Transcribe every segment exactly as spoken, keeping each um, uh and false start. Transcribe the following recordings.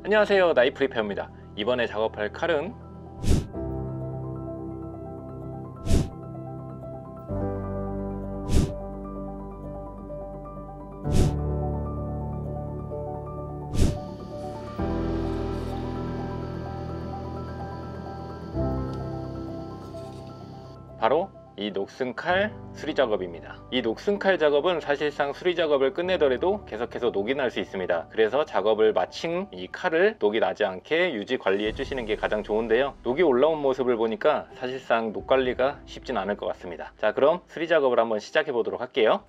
안녕하세요, 나이프 리페어입니다. 이번에 작업할 칼은 바로 이 녹슨칼 수리 작업입니다. 이 녹슨칼 작업은 사실상 수리 작업을 끝내더라도 계속해서 녹이 날 수 있습니다. 그래서 작업을 마친 이 칼을 녹이 나지 않게 유지 관리해 주시는 게 가장 좋은데요, 녹이 올라온 모습을 보니까 사실상 녹 관리가 쉽진 않을 것 같습니다. 자, 그럼 수리 작업을 한번 시작해 보도록 할게요.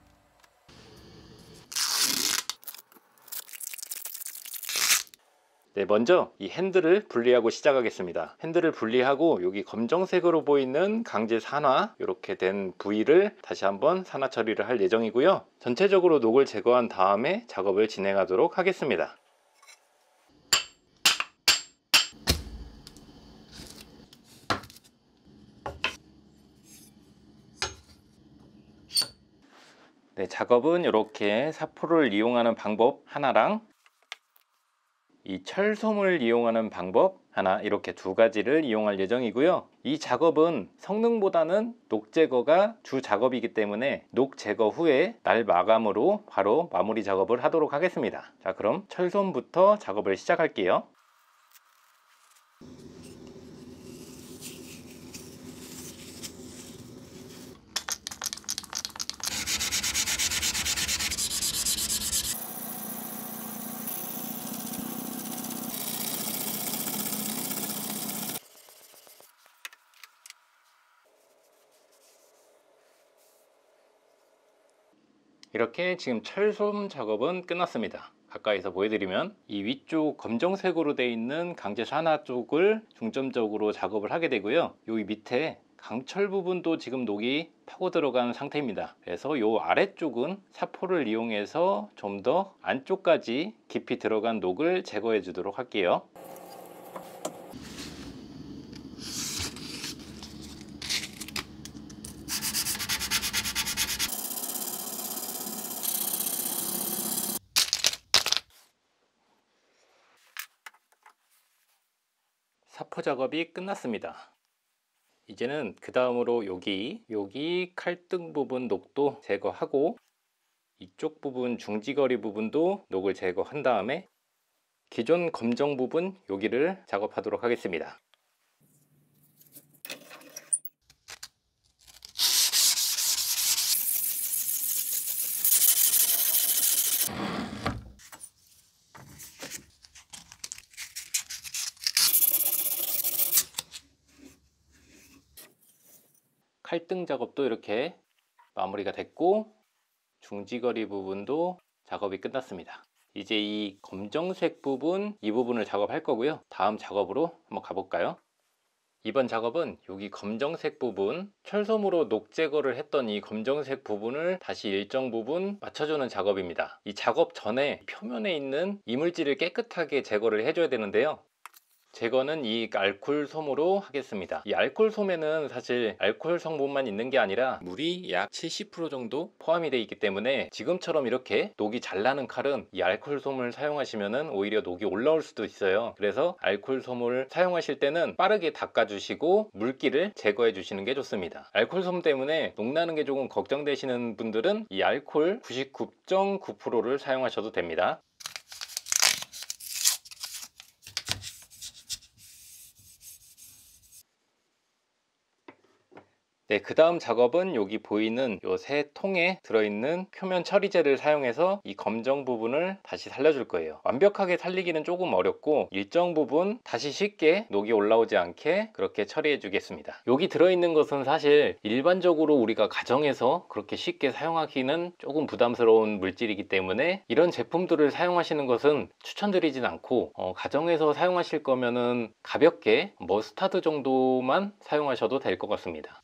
네, 먼저 이 핸들을 분리하고 시작하겠습니다. 핸들을 분리하고 여기 검정색으로 보이는 강제 산화 이렇게 된 부위를 다시 한번 산화 처리를 할 예정이고요. 전체적으로 녹을 제거한 다음에 작업을 진행하도록 하겠습니다. 네, 작업은 이렇게 사포를 이용하는 방법 하나랑 이 철솜을 이용하는 방법 하나, 이렇게 두 가지를 이용할 예정이고요. 이 작업은 성능보다는 녹 제거가 주 작업이기 때문에 녹 제거 후에 날 마감으로 바로 마무리 작업을 하도록 하겠습니다. 자, 그럼 철솜부터 작업을 시작할게요. 이렇게 지금 철솜 작업은 끝났습니다. 가까이서 보여드리면 이 위쪽 검정색으로 되어 있는 강제 산화 쪽을 중점적으로 작업을 하게 되고요. 여기 밑에 강철 부분도 지금 녹이 파고 들어간 상태입니다. 그래서 이 아래쪽은 사포를 이용해서 좀 더 안쪽까지 깊이 들어간 녹을 제거해 주도록 할게요. 사포 작업이 끝났습니다. 이제는 그 다음으로 여기 여기 칼등 부분 녹도 제거하고 이쪽 부분 중지거리 부분도 녹을 제거한 다음에 기존 검정 부분 여기를 작업하도록 하겠습니다. 칼등 작업도 이렇게 마무리가 됐고 중지거리 부분도 작업이 끝났습니다. 이제 이 검정색 부분, 이 부분을 작업할 거고요. 다음 작업으로 한번 가볼까요? 이번 작업은 여기 검정색 부분, 철솜으로 녹 제거를 했던 이 검정색 부분을 다시 일정 부분 맞춰주는 작업입니다. 이 작업 전에 표면에 있는 이물질을 깨끗하게 제거를 해줘야 되는데요, 제거는 이 알콜 솜으로 하겠습니다. 이 알콜 솜에는 사실 알콜 성분만 있는 게 아니라 물이 약 칠십 퍼센트 정도 포함이 되어 있기 때문에 지금처럼 이렇게 녹이 잘 나는 칼은 이 알콜 솜을 사용하시면 오히려 녹이 올라올 수도 있어요. 그래서 알콜 솜을 사용하실 때는 빠르게 닦아 주시고 물기를 제거해 주시는 게 좋습니다. 알콜 솜 때문에 녹 나는 게 조금 걱정되시는 분들은 이 알콜 구십구 점 구 퍼센트를 사용하셔도 됩니다. 네, 그 다음 작업은 여기 보이는 요 세 통에 들어있는 표면 처리제를 사용해서 이 검정 부분을 다시 살려줄 거예요. 완벽하게 살리기는 조금 어렵고 일정 부분 다시 쉽게 녹이 올라오지 않게 그렇게 처리해 주겠습니다. 여기 들어있는 것은 사실 일반적으로 우리가 가정에서 그렇게 쉽게 사용하기는 조금 부담스러운 물질이기 때문에 이런 제품들을 사용하시는 것은 추천드리진 않고 어, 가정에서 사용하실 거면은 가볍게 머스타드 정도만 사용하셔도 될 것 같습니다.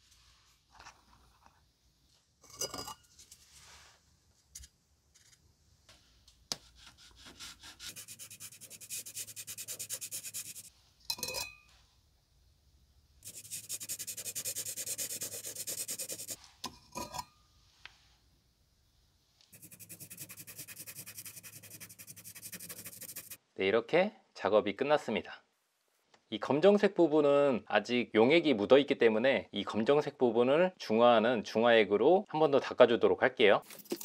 네, 이렇게 작업이 끝났습니다. 이 검정색 부분은 아직 용액이 묻어 있기 때문에 이 검정색 부분을 중화하는 중화액으로 한 번 더 닦아주도록 할게요.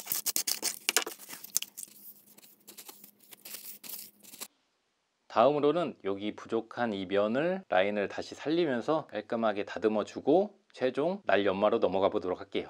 다음으로는 여기 부족한 이 면을 라인을 다시 살리면서 깔끔하게 다듬어 주고 최종 날 연마로 넘어가 보도록 할게요.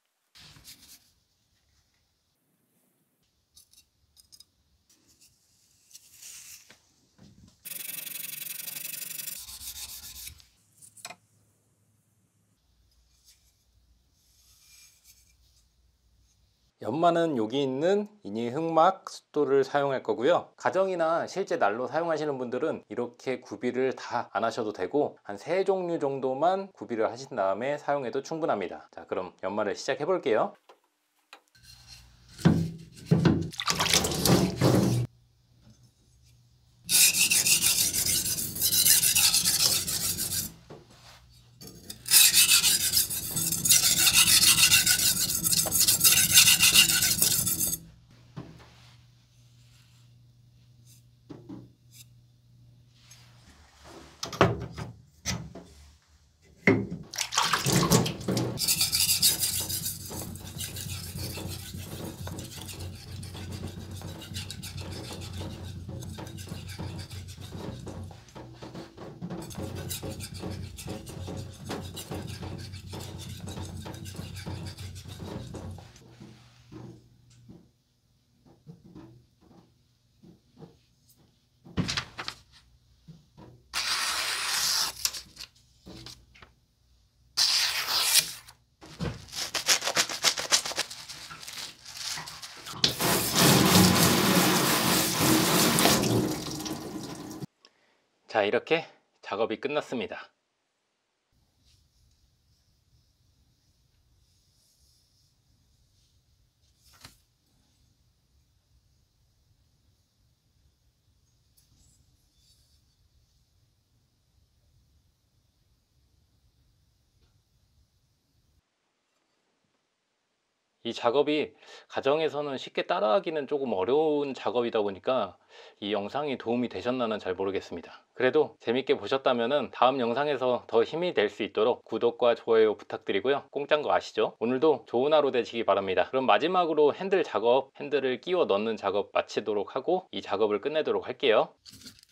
연마는 여기 있는 이니 흑막 숫도를 사용할 거고요. 가정이나 실제 난로 사용하시는 분들은 이렇게 구비를 다 안 하셔도 되고 한 세 종류 정도만 구비를 하신 다음에 사용해도 충분합니다. 자, 그럼 연마를 시작해 볼게요. 자, 이렇게 작업이 끝났습니다. 이 작업이 가정에서는 쉽게 따라하기는 조금 어려운 작업이다 보니까 이 영상이 도움이 되셨나는 잘 모르겠습니다. 그래도 재밌게 보셨다면 다음 영상에서 더 힘이 될 수 있도록 구독과 좋아요 부탁드리고요. 공짜인 거 아시죠? 오늘도 좋은 하루 되시기 바랍니다. 그럼 마지막으로 핸들 작업, 핸들을 끼워 넣는 작업 마치도록 하고 이 작업을 끝내도록 할게요.